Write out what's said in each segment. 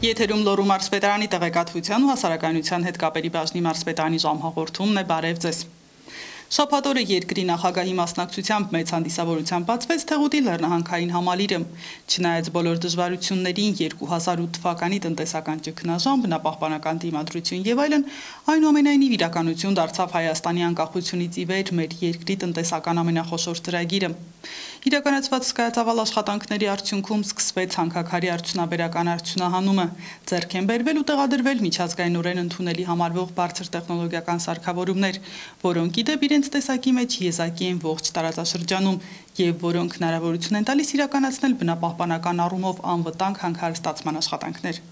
Եթերում Լոռու մարզպետարանի տեղեկատվության ու հասարակայնության հետ կապերի բաժնի մարզպետարանի ժամհաղորդումն է, բարև ձեզ։ Շաբաթ օրը երկրի նախագահի մասնակցությամբ մեծ հանդիսավորությամբ բացվեց Թեղուտի լեռնահանքային համալիրը։ Չնայած բոլոր դժվարություններին 2008 թվականի տնտեսական ճգնաժամ, բնապահպանական դիմադրություն եւ այլն, այնուամենայնիվ իրականություն դարձավ Հայաստանի անկախությունից ի վեր մեր երկրի տնտեսական ամենախոշոր ծրագիրը։ Իրականացված զգայացավալ աշխատանքների արդյունքում սկսվեց հանքաքարի արդյունաբերական արդյունահանումը, ձեռք են բերվել ու տեղադրվել միջազգայինորեն ընդունելի համարվող բարձր տեխնոլոգիական սարքավորումներ, որոնք ի դեպ իրենց տեսակի մեջ եզակի են ողջ տարածաշրջանում եւ որոնք հնարավորություն են տալիս իրականացնել բնապահպանական առումով անվտանգ հանքարստացման աշխատանքներ։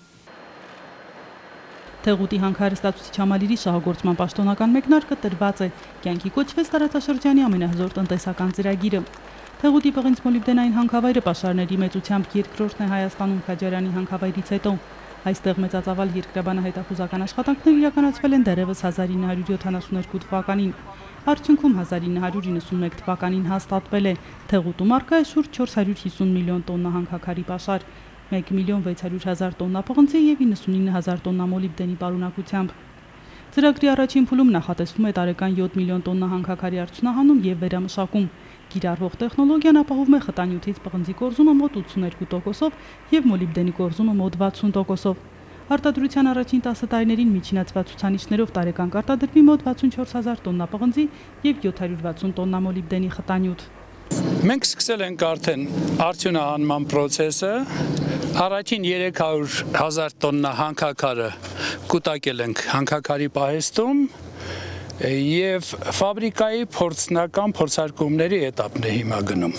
Թեղուտի հանքարստացուցիչ համալիրի շահագործման պաշտոնական մեկնարկը տրված է, կյանքի կոչվեց տարածաշրջանի ամենահզոր տնտեսական ծրագիրը։ Թեղուտի պղինձ-մոլիբդենային հանքավայրը պաշարների մեծությամբ երկրորդն է Հայաստանում Քաջարյանի հանքավայրից հետո։ Այստեղ մեծածավալ երկրաբանահետախուզական աշխատանքներ իրականացվել են դեռևս 1972 թվականին։ Արդյունքում 1991 թվականին հաստատվել է Թեղուտում առկա է շուրջ 450 միլիոն տոննա հանքաքարի պաշար, 1.600.000 տոննա պղնձի եւ 99.000 տոննա մոլիբդենի պարունակությամբ։ Ծրագրի առաջին փուլում նախատեսվում է տարեկան 7 միլիոն տոննա հանքաքարի արդյունահանում եւ վերամշակում։ Կիրառվող տեխնոլոգիան ապահովում է խտանյութից պղնձի կորզումը մոտ 82%-ով եւ մոլիբդենի կորզումը մոտ 60%-ով։ Արտադրության առաջին 10 տարիներին միջինացված ցուցանիշներով տարեկան կարտադրվի մոտ 64.000 տոննա պղնձի եւ 760 տոննա մոլիբդենի խտանյութ։ Մենք սկսել ենք արդեն արդյունահանման process-ը, առաջին 300.000 տոննա հանքաքարը կուտակել ենք հանքաքարի պահեստում եւ ֆաբրիկայի փորձնական փորձարկումների էտապն է հիմա գնում։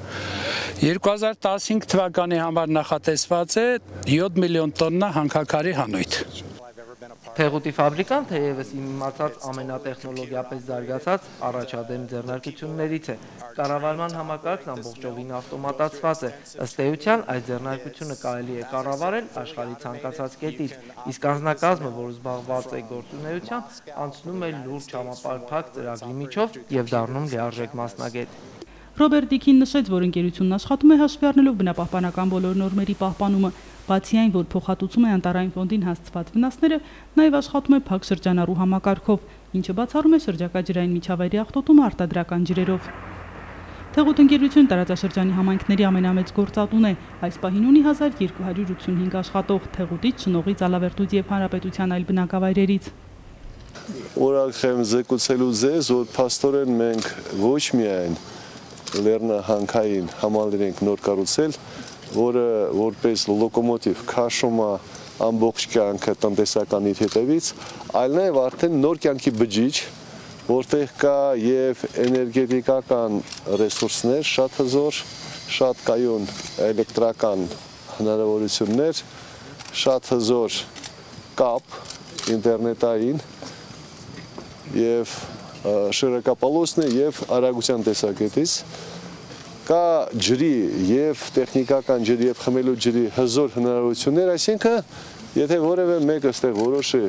2015 թվականի համար նախատեսված է 7 միլիոն տոննա հանքաքարի հանույթ։ Թեղուտի ֆաբրիկան թեևս իմացած ամենատեխնոլոգիապես զարգացած առաջադեմ ձեռնարկություններից է։ Կառավարման համակարգն ամբողջովին ավտոմատացված է։ Ըստ էության, այս ձեռնարկությունը կարելի է կառավարել աշխարհի ցանկացած կետից, իսկ անձնակազմը, որ զբաղված է գործունեությամբ, անցնում է լուրջ համապարփակ ծրագրի միջով եւ դառնում լիարժեք մասնագետ։ Ռոբերտ Դիքին նշեց, որ ընկերությունն աշխատում է հաշվի առնելով բնապահպանական բոլոր նորմերի պահպանումը, բացի այն, որ փոխհատուցում է անտարային ֆոնդին հասցված վնասները, նաև աշխատում է փակ շրջանառու համակարգով, ինչը բացառում է շրջակա ջրային միջավայրի աղտոտումը արտադրական ջրերով։ Թեղուտ ընկերություն տարածաշրջանի համայնքների ամենամեծ գործատուն է, այս պահին ունի 1285 աշխատող, Թեղուտից, Շնողից, Ալավերդուց եւ Հանրապետության այլ բնակավայրերից։ Ուրախ եմ զեկուցելու ձեզ, որ փաստորեն մենք ոչ միայն լեռնահանքային համալիր ենք նոր կառուցել, որը որպես լոկոմոտիվ քաշում է ամբողջ կյանքը տնտեսական իր հետևից, այլ նաև արդեն նոր կյանքի բջիջ, որտեղ կա եւ էներգետիկական ռեսուրսներ շատ հզոր, շատ կայուն էլեկտրական հնարավորություններ, շատ հզոր կապ ինտերնետային եւ շիրակապալոսն է եւ արագության տեսակետից կա ջրի եւ տեխնիկական ջրի եւ խմելու ջրի հզոր հնարավորություններ, այսինքն եթե որևէ մեկը ստեղ որոշի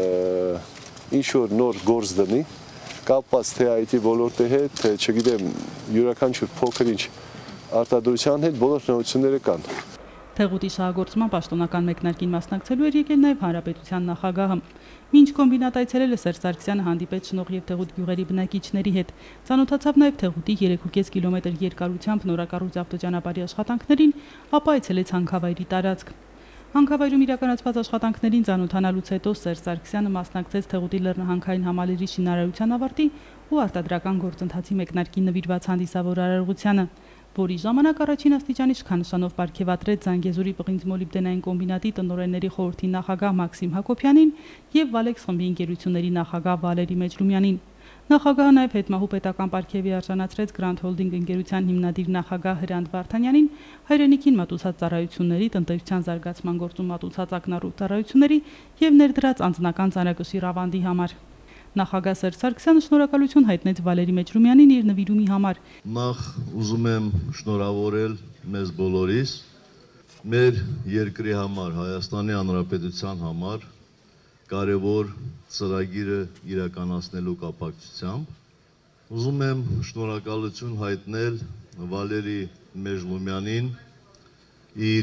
ինչ որ նոր գործ դնի, կապված թե IT ոլորտի հետ, թե չգիտեմ, յուրաքանչյուր փոքր-ինչ արտադրության հետ բոլոր հնարավորությունները կան։ Թեղուտի շահագործման պաշտոնական մեկնարկին մասնակցելու էր եկել նաև Հանրապետության նախագահը։ Մինչ կոմբինատ այցելել է Սերժ Սարգսյանը հանդիպեց Շնող եւ Թեղուտ գյուղերի բնակիչների հետ, ծանոթացավ նաև Թեղուտի 3.5 կիլոմետր երկարությամբ նորակառույց ավտոճանապարհի աշխատանքներին, ապա այցելեց հանքավայրի տարածք։ Հանքավայրում իրականացված աշխատանքներին ծանոթանալուց հետո Սերժ Սարգսյանը մասնակցեց Թեղուտի լեռնահանքային համալիրի շինարարության ավարտի ու արտադրական գործընթացի մեկնարկին նվիրված հանդիսավոր արարողությանը, որի ժամանակ առաջին աստիճանի շքանշանով պարգևատրեց Զանգեզուրի պղինձ-մոլիբդենային կոմբինատի տնօրենների խորհրդի նախագահ Մաքսիմ Հակոբյանին եւ Վալեքս խմբի ընկերությունների նախագահ Վալերի Մեջլումյանին։ Նախագահը նաև հետմահու պետական պարգևի արժանացրեց Grand Holding ընկերության հիմնադիր նախագահ Հրանտ Վարդանյանին, հայրենիքին մատուցած ծառայությունների, տնտեսության զարգացման գործում մատուցած ակնառու ծառայությունների եւ ներդրած անձնական ծանրակշիռ ավանդի համար։ Նախագահ Սերժ Սարգսյանը շնորհակալություն հայտնեց Վալերի Մեջլումյանին իր նվիրումի համար։ Նախ ուզում եմ շնորհավորել մեզ բոլորիս, մեր երկրի համար, Հայաստանի Հանրապետության համար կարևոր ծրագիրը իրականացնելու կապակցությամբ։ Ուզում եմ շնորհակալություն հայտնել Վալերի Մեջլումյանին իր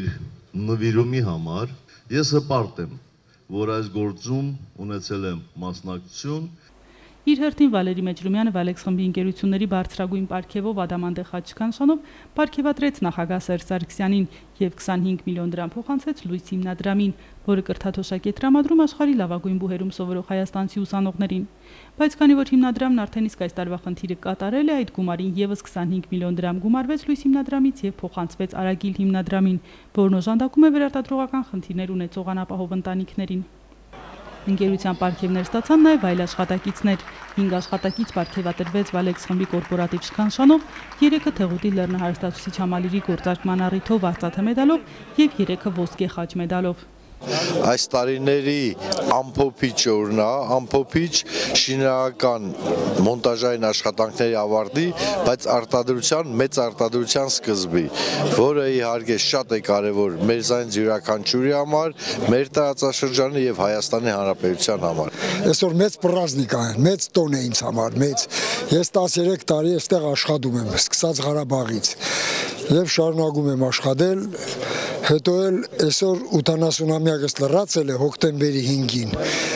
նվիրումի համար ես հպարտ եմ, որ այս գործում ունեցել եմ մասնակցություն։ Իր հերթին Վալերի Մեջրումյանը Վալեքս խմբի ընկերությունների բարձրագույն պարգևով Ադամանդե խաչքանշանով պարգևատրեց նախագահ Սերժ Սարգսյանին եւ 25 միլիոն դրամ փոխանցեց Լույս հիմնադրամին, որը կրթաթոշակ է տրամադրում աշխարհի լավագույն բուհերում սովորող հայաստանցի ուսանողներին։ Բայց քանի որ հիմնադրամն արդեն իսկ այս տարվա խնդիրը կատարել է, այդ գումարին եւս 25 միլիոն դրամ գումարվեց Լույս հիմնադրամից եւ փոխանցվեց Արագիլ հիմնադրամին, որն օժանդակում է վերարտադրողական խնդիրներ ունեցող անապահով ընտանիքներին։ Ընկերության պարգևներ ստացան նաև այլ աշխատակիցներ։ 5 աշխատակից պարգևատրվեց Վալեքս խմբի կորպորատիվ շքանշանով, 3-ը Թեղուտի լեռնահարստացուցիչ համալիրի գործարկման առիթով արծաթե մեդալով եւ 3-ը ոսկե խաչ մեդալով։ Այս տարիների ամփոփիչ օրն է, ամփոփիչ շինարարական մոնտաժային աշխատանքների ավարտի, բայց մեծ արտադրության սկզբի, որը իհարկե շատ է կարևոր մեր զայն յուրաքանչյուրի համար, մեր տարածաշրջանի եւ Հայաստանի Հանրապետության համար։ Այսօր մեծ պրազնիկ է, մեծ տոն է ինձ համար, մեծ։ Ես 13 տարի այստեղ աշխատում եմ, սկսած Ղարաբաղից եւ շարունակում եմ աշխատել, հետո էլ այսօր 80-ամյակս լրացել է հոկտեմբերի 5-ին։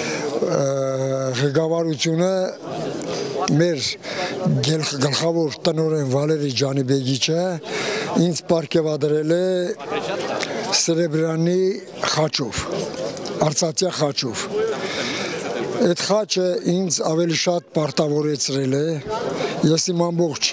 Ղեկավարությունը մեր գլխավոր տնօրեն Վալերի Ջանիբեգիչը ինձ պարգևադրել է Սերեբրյանի խաչով, արծաթյա խաչով։ Այդ խաչը ինձ ավելի շատ պարտավորեցրել է, ես իմ ամբողջ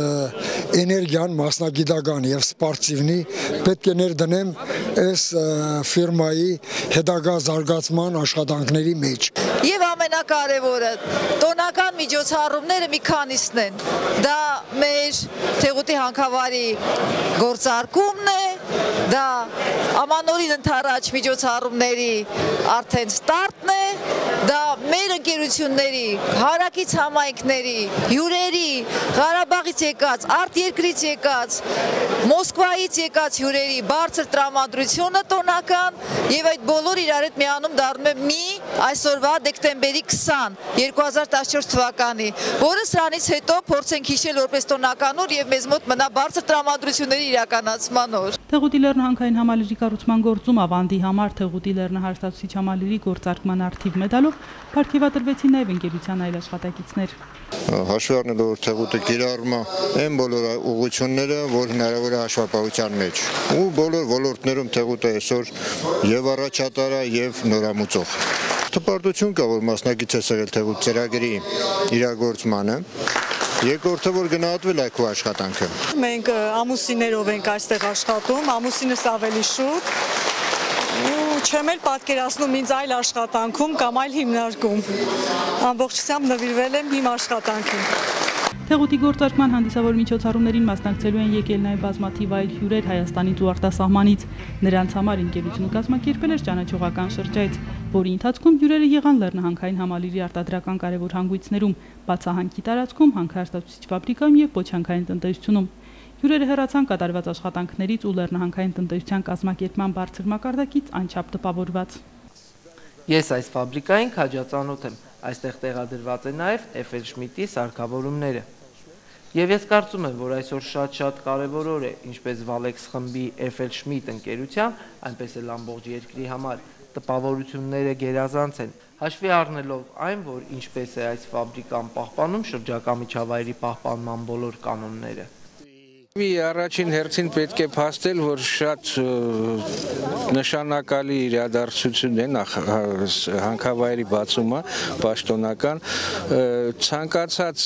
էներգիան, մասնագիտական եւ սպորտիվնի պետք է ներդնեմ այս ֆիրմայի հետագա զարգացման աշխատանքների մեջ։ Եվ ամենակարևորը, տոնական միջոցառումները մի քանիսն են։ Դա մեր Թեղուտի հանքավարի գործարկումն է, դա ամանորին ընթരാճ միջոցառումների արդեն ստարտն է, դա մեր ընկերությունների, հարակից համայնքների, հյուրերի, Ղարաբաղից եկած, արտերկրից եկած, Մոսկվայից եկած հյուրերի բարձր տրամադրությունը տոնական եւ այդ բոլորը իրար հետ միանում դառնում է մի այսօրվա դեկտեմբերի 20, 2014 թվականի, որը սրանից հետո փորձենք հիշել որպես տոնական օր եւ մեզ մոտ մնա բարձր տրամադրությունների իրականացման օր։ Թեղուտի լեռնահանքային համալիրի կառուցման գործում ավանդի համար Թեղուտի լեռնահարստացուցիչ համալիրի գործարկման արդիվ մեդալով պարգևատրվեցին նաև ընկերության այլ աշխատակիցներ։ Հաշվի առնելով որ Թեղուտը կիրառում է այն բոլոր ուղղությունները, որ հնարավոր է հաշվապահության մեջ։ Ու բոլոր ոլորտներում Թեղուտը այսօր եւ առաջատար է եւ նորամուծող։ Տպարտություն կա, որ մասնակից է եղել Թեղուտ ծրագրի իրագործմանը։ Երկրորդը որ գնահատվել է քո աշխատանքը։ Մենք ամուսիններով ենք այստեղ աշխատում, ամուսինս ավելի շուտ։ Ու չեմ էլ պատկերացնում ինձ այլ աշխատանքում կամ այլ հիմնարկում։ Ամբողջությամբ նվիրվել եմ իմ աշխատանքին։ Թեղուտի գործարկման հանդիսավոր միջոցառումներին մասնակցելու են եկել նաև բազմաթիվ այլ հյուրեր Հայաստանից ու արտասահմանից։ Նրանց համար ընկերությունը կազմակերպել էր ճանաչողական շրջայց, որի ընթացքում հյուրերը եղան լեռնահանքային համալիրի արտադրական կարևոր հանգույցներում, բացահանքի տարածքում, հանքարստացուցիչ ֆաբրիկայում եւ պոչանքային տնտեսությունում։ Հյուրերը հեռացան կատարված աշխատանքներից ու լեռնահանքային տնտեսության կազմակերպման բարձր մակարդակից անչափ տպավորված։ Ես այս ֆաբրիկային քաջածանոթ եմ, այստեղ տեղադրված է նաև Էֆել Շմիդտի սարքավորումները։ Եվ ես կարծում եմ, որ այսօր շատ կարևոր օր է, ինչպես Վալեքս խմբի Էֆել Շմիդտ ընկերության, այնպես էլ ամբողջ երկրի համար տպավորությունները գերազանց են, հաշվի առնելով այն, որ ինչպես է այս ֆաբրիկան պահպանում շրջակա միջավայրի պահպանման բոլոր կանոնները։ Առաջին հերթին պետք է փաստել, որ շատ նշանակալի իրադարձություն է հանքավայրի բացումը պաշտոնական, ցանկացած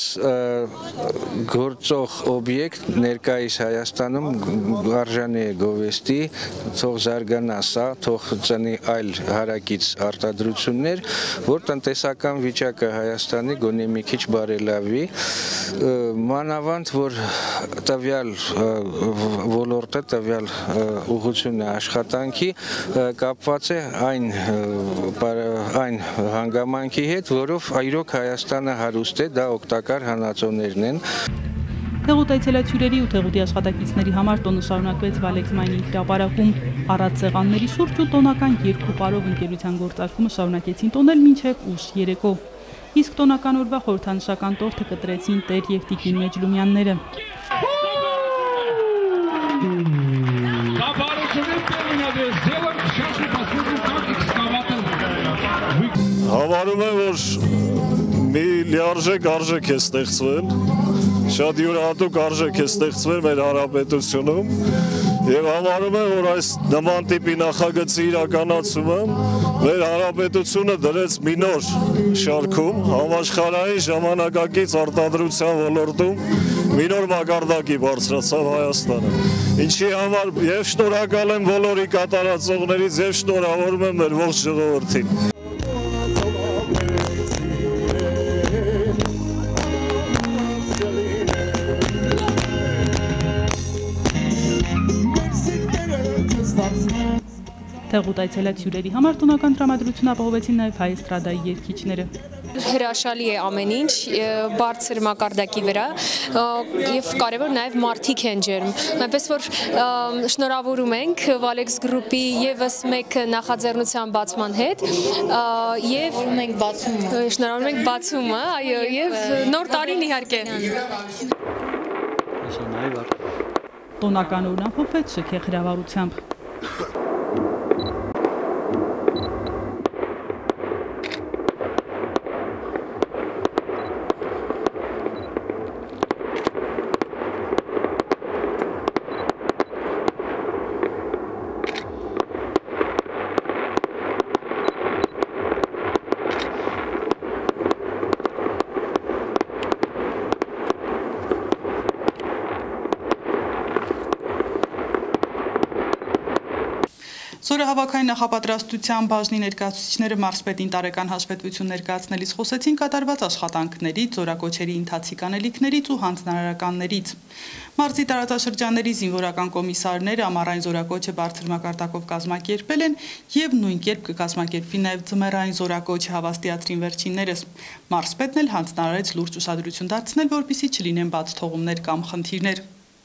գործող օբյեկտ ներկայիս Հայաստանում արժանի է գովեստի, թող զարգանա սա, թող ծնի այլ հարակից արտադրություններ, որ տնտեսական վիճակը Հայաստանի գոնե մի քիչ բարելավի, մանավանդ որ տվյալ ոլորտը տվյալ ուղղությունը աշխատանքի կապված է այն հանգամանքի հետ, որով այրոք Հայաստանը հարուստ է, դա օգտակար հանածոներն են։ Թեղուտ այցելած հյուրերի ու Թեղուտի աշխատակիցների համար տոնը շարունակվեց Վալեքս Մայնինգ հրապարակում, առատ սեղանների շուրջ ու տոնական 2 պարով ընկերության գործարկումը շարունակեցին տոնել մինչև ուշ երեկո։ Իսկ տոնական օրվա խորհրդանշական տորթը կտրեցին Տեր եւ Տիկին Մեջլումյանները։ Հավարում եմ, որ մի լիարժեք արժեք է ստեղծվել, շատ յուրահատուկ արժեք է ստեղծվել մեր հանրապետությունում եւ համարում եմ, որ այս նման տիպի նախագծի իրականացումը մեր հանրապետությունը դրեց մի նոր շարքում համաշխարհային ժամանակակից արտադրության ոլորտում մի նոր մակարդակի բարձրացավ Հայաստանը։ Ինչի համար եւ շնորհակալ եմ բոլորի կատարածողներից եւ շնորհավորում եմ մեր ողջ ժողովրդին։ Թեղուտ այցելած հյուրերի համար տոնական տրամադրություն ապահովեցին նաև հայ էստրադայի երգիչները։ Հրաշալի է ամեն ինչ, բարձր մակարդակի վրա եւ կարեւոր նաեւ մարդիկ են ջերմ։ Այնպես որ շնորհավորում ենք Valex Group-ի եւս մեկ նախաձեռնության բացման հետ եւ շնորհավորում ենք բացումը, այո, եւ նոր տարին իհարկե։ Տոնական օրն ամփոփվեց շքեղ հրավառությամբ։ Զորահավաքային նախապատրաստության բաժնի ներկայացուցիչները մարզպետին տարեկան հաշվետվություն ներկայացնելիս խոսեցին կատարված աշխատանքներից, զորակոչերի ընթացիկ անելիքներից ու հանձնարարականներից։ Մարզի տարածաշրջանների զինվորական կոմիսարները ամառային զորակոչը բարձր մակարդակով կազմակերպել են եւ նույն կերպ կկազմակերպվի նաեւ ձմեռային զորակոչը հավաստիացրին վերջիններս։ Մարզպետն էլ հանձնարարեց լուրջ ուշադրություն դարձնել, որպեսզի չլինեն բաց թողումներ կամ խնդիրներ։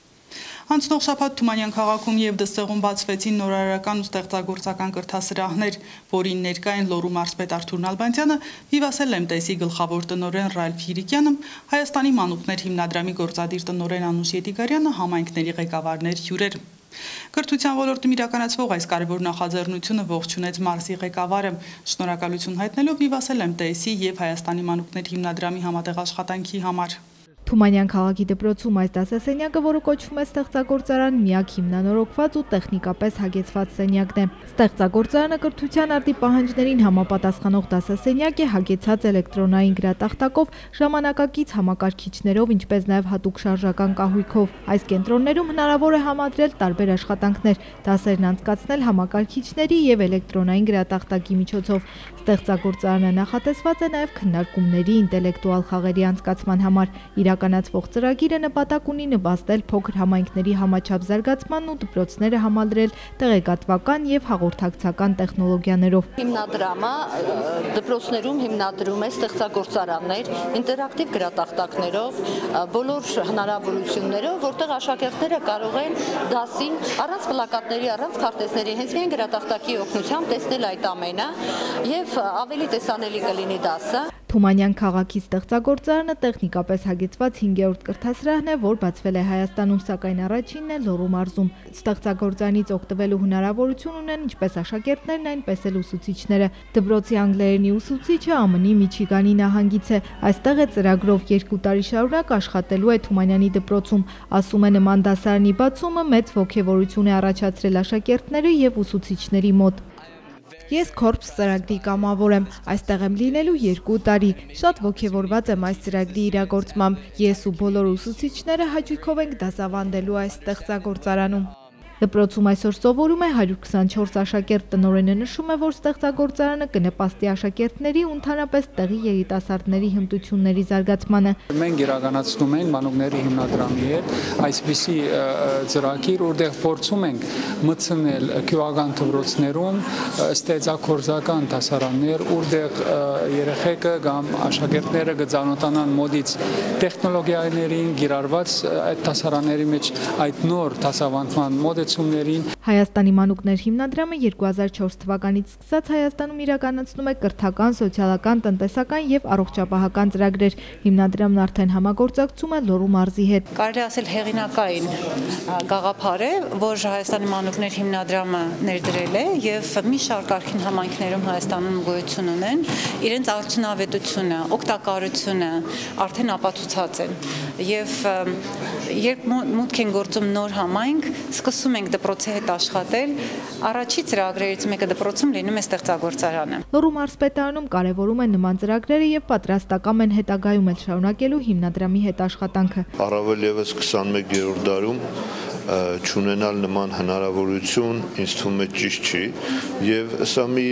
Անցնող շաբաթ Թումանյան քաղաքում եւ Դստեղում բացվեցին նորարարական ու ստեղծագործական կրթասրահներ, որին ներկա են Լոռու մարզպետ Արթուր Նալբանդյանը, Վիվասել Լեմտեսի գլխավոր տնօրեն Ռալֆ Հիրիկյանը, Հայաստանի մանուկներ հիմնադրամի գործադիր տնօրեն Անուշ Ետիգարյանը, համայնքների ղեկավարներ հյուրեր։ Կրթության ոլորտում իրականացվող այս կարևոր նախաձեռնությունը ողջունեց մարզի ղեկավարը, շնորհակալություն հայտնելով Վիվասել Լեմտեսի եւ Հայաստանի մանուկներ հիմնադրամի համատեղ աշխատանքի համար։ Թումանյան քաղաքի դպրոցում այս դասասենյակը, որը կոչվում է ստեղծագործարան, միակ հիմնանորոգված ու տեխնիկապես հագեցված սենյակն է։ Ստեղծագործարանը կրթության արդի պահանջներին համապատասխանող դասասենյակ է, հագեցած էլեկտրոնային գրատախտակով, ժամանակակից համակարգիչներով, ինչպես նաև հատուկ շարժական կահույքով։ Այս կենտրոններում հնարավոր է համադրել տարբեր աշխատանքներ, դասերն անցկացնել համակարգիչների եւ էլեկտրոնային գրատախտակի միջոցով։ Ստեղծագործարանը նախատեսված է նաև քննարկումների, ինտելեկտուալ խաղերի անցկացման համար։ Իրականացվող ծրագիրը նպատակ ունի նպաստել փոքր համայնքների համաչափ զարգացմանն ու դպրոցները համալրել տեղեկատվական եւ հաղորդակցական տեխնոլոգիաներով։ Հիմնադրամը դպրոցներում հիմնադրում է ստեղծագործարաններ, ինտերակտիվ գրատախտակներով, բոլոր հնարավորություններով, որտեղ աշակերտները կարող են դասին առանց պլակատների, առանց քարտեզների, հենց միայն գրատախտակի օգնությամբ տեսնել այդ ամենը եւ ավելի տեսանելի կլինի դասը։ Թումանյան քաղաքի ստեղծագործարանը տեխնիկապես հագեցված 5-րդ կրթասրահն է, որ բացվել է Հայաստանում, սակայն առաջինն է Լոռու մարզում։ Ստեղծագործարանից օգտվելու հնարավորություն ունեն ինչպես աշակերտներն, այնպես էլ ուսուցիչները։ Դպրոցի անգլերենի ուսուցիչը ԱՄՆ-ի Միչիգանի նահանգից է։ Այստեղ է ծրագրով 2 տարի շարունակ աշխատելու է Թումանյանի դպրոցում։ Ասում է, նման դասարանի բացումը մեծ ոգևորություն է առաջացրել աշակերտների եւ ուսուցիչների մոտ։ Ես Corps ծրագրի կամավոր եմ, այստեղ եմ լինելու 2 տարի, շատ ոգևորված եմ այս ծրագրի իրագործմամբ, ես ու բոլոր ուսուցիչները հաճույքով ենք դասավանդելու այս ստեղծագործարանում։ Դպրոցում այսօր սովորում է 124 աշակերտ, տնօրենը նշում է, որ ստեղծագործարանը կնպաստի աշակերտների ու ընդհանրապես տեղի երիտասարդների հմտությունների զարգացմանը։ Մենք իրականացնում ենք մանուկների հիմնադրամի հետ այսպիսի ծրագիր, որտեղ փորձում ենք մտցնել գյուղական դպրոցներում ստեղծագործական դասարաններ, որտեղ երեխեքը կամ աշակերտները կծանոթանան մոտից տեխնոլոգիաներին, գիրառված այդ դասարանների մեջ այդ նոր դասավանդման մոդեցություններին գործողություններին։ Հայաստանի մանուկներ հիմնադրամը 2004 թվականից սկսած Հայաստանում իրականացնում է կրթական, սոցիալական, տնտեսական եւ առողջապահական ծրագրեր։ Հիմնադրամն արդեն համագործակցում է Լոռու մարզի հետ։ Կարելի ասել հեղինակային գաղափար է, որ Հայաստանի մանուկներ հիմնադրամը ներդրել է եւ մի շարք արքին համայնքներում Հայաստանում գոյություն ունեն, իրենց արդյունավետությունը, օգտակարությունը արդեն ապացուցած են։ Եվ երբ մուտք են գործում նոր համայնք, սկսում ենք դպրոցի հետ աշխատել, առաջի ծրագրերից մեկը դպրոցում լինում է ստեղծագործարանը։ Լոռու մարզպետարանում կարևորում են նման ծրագրերը եւ պատրաստական են հետագայում էլ շարունակելու հիմնադրամի հետ աշխատանքը։ Առավել եւս 21-րդ դարում չունենալ նման հնարավորություն ինձ թվում է ճիշտ չի եւ սա մի